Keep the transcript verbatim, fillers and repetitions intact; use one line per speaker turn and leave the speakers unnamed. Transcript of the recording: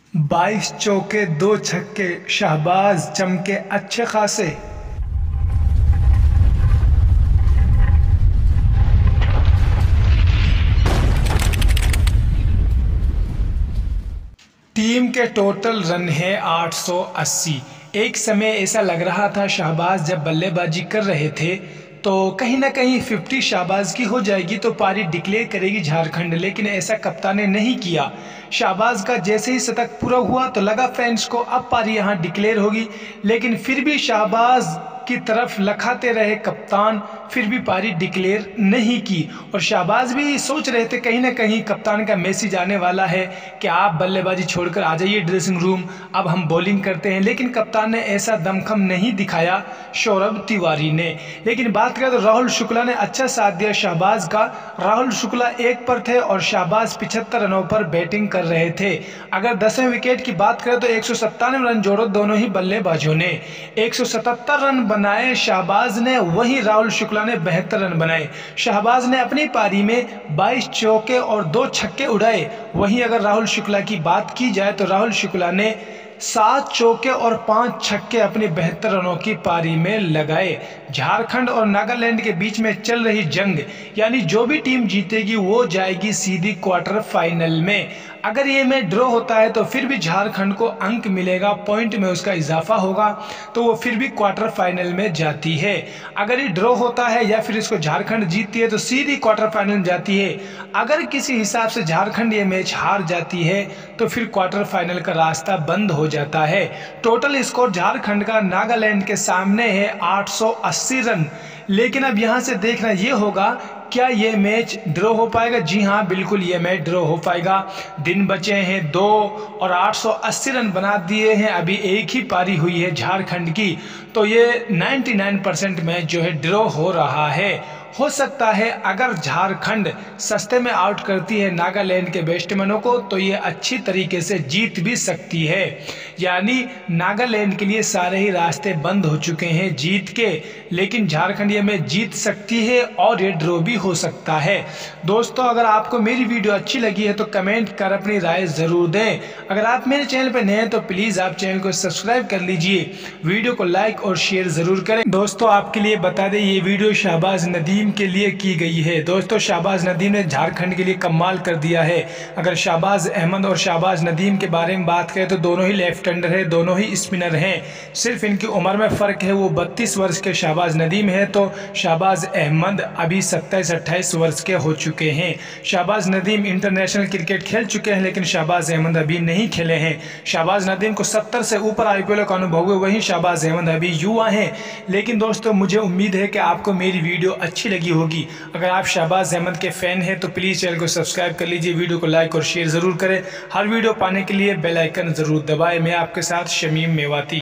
बाईस चौके दो छक्के, शहबाज चमके अच्छे खासे। टीम के टोटल रन है आठ सौ अस्सी। एक समय ऐसा लग रहा था शहबाज जब बल्लेबाजी कर रहे थे तो कहीं ना कहीं पचास शहबाज की हो जाएगी तो पारी डिक्लेयर करेगी झारखंड, लेकिन ऐसा कप्तान ने नहीं किया। शहबाज का जैसे ही शतक पूरा हुआ तो लगा फैंस को अब पारी यहाँ डिक्लेयर होगी, लेकिन फिर भी शहबाज की तरफ लखाते रहे कप्तान, फिर भी पारी डिक्लेयर नहीं की। और शहबाज भी सोच रहे थे कहीं ना कहीं कप्तान का मैसेज आने वाला है कि आप बल्लेबाजी छोड़कर आ जाइए ड्रेसिंग रूम, अब हम बॉलिंग करते हैं, लेकिन कप्तान ने ऐसा दमखम नहीं दिखाया सौरभ तिवारी ने। लेकिन बात करें तो राहुल शुक्ला ने अच्छा साथ दिया शहबाज का। राहुल शुक्ला एक पर थे और शहबाज पिछहत्तर रनों पर बैटिंग कर रहे थे। अगर दसवें विकेट की बात करें तो एक सौ सत्तानवे रन जोड़ो दोनों ही बल्लेबाजों ने। एक सौ सतहत्तर रन बनाए शहबाज ने, वहीं राहुल शुक्ला ने बहत्तर रन बनाए। शहबाज ने अपनी पारी में बाईस चौके और दो छक्के उड़ाए। वहीं अगर राहुल शुक्ला की बात की जाए तो राहुल शुक्ला ने सात चौके और पांच छक्के अपनी बहत्तर रनों की पारी में लगाए। झारखंड और नागालैंड के बीच में चल रही जंग, यानी जो भी टीम जीतेगी वो जाएगी सीधी क्वार्टर फाइनल में। अगर ये मैच ड्रॉ होता है तो फिर भी झारखंड को अंक मिलेगा, पॉइंट में उसका इजाफा होगा तो वो फिर भी क्वार्टर फाइनल में जाती है। अगर ये ड्रॉ होता है या फिर इसको झारखंड जीतती है तो सीधी क्वार्टर फाइनल में जाती है। अगर किसी हिसाब से झारखंड ये मैच हार जाती है तो फिर क्वार्टर फाइनल का रास्ता बंद हो जाता है। टोटल स्कोर झारखंड का नागालैंड के सामने है आठ सौ अस्सी रन। लेकिन अब यहाँ से देखना ये होगा क्या ये मैच ड्रॉ हो पाएगा। जी हाँ, बिल्कुल ये मैच ड्रॉ हो पाएगा। दिन बचे हैं दो और आठ सौ अस्सी रन बना दिए हैं, अभी एक ही पारी हुई है झारखंड की, तो ये निन्यानवे परसेंट मैच जो है ड्रॉ हो रहा है। हो सकता है अगर झारखंड सस्ते में आउट करती है नागालैंड के बैट्समैनों को तो ये अच्छी तरीके से जीत भी सकती है। यानी नागालैंड के लिए सारे ही रास्ते बंद हो चुके हैं जीत के, लेकिन झारखंड ये मैच जीत सकती है और ये ड्रॉ भी हो सकता है। दोस्तों, अगर आपको मेरी वीडियो अच्छी लगी है तो कमेंट कर अपनी राय ज़रूर दें। अगर आप मेरे चैनल पर नए हैं तो प्लीज़ आप चैनल को सब्सक्राइब कर लीजिए, वीडियो को लाइक और शेयर ज़रूर करें। दोस्तों, आपके लिए बता दें ये वीडियो शहबाज नदीम के लिए की गई है। दोस्तों, शहबाज नदीम ने झारखंड के लिए कमाल कर दिया है। अगर शहबाज अहमद और शहबाज नदीम के बारे में बात करें तो दोनों ही लेफ्ट हैंडर है, दोनों ही स्पिनर हैं। सिर्फ इनकी उम्र में फ़र्क है, वो बत्तीस वर्ष के शहबाज नदीम है तो शहबाज अहमद अभी सत्ताईस अट्ठाईस वर्ष के हो चुके हैं। शहबाज नदीम इंटरनेशनल क्रिकेट खेल चुके हैं लेकिन शहबाज अहमद अभी नहीं खेले हैं। शहबाज नदीम को सत्तर से ऊपर आई पी एल का अनुभव हुए, वहीं शहबाज अहमद अभी युवा हैं। लेकिन दोस्तों, मुझे उम्मीद है कि आपको मेरी वीडियो अच्छी लगी होगी। अगर आप शहबाज अहमद के फैन हैं तो प्लीज़ चैनल को सब्सक्राइब कर लीजिए, वीडियो को लाइक और शेयर ज़रूर करें। हर वीडियो पाने के लिए बेल आइकन ज़रूर दबाएं। मैं आपके साथ शमीम मेवाती।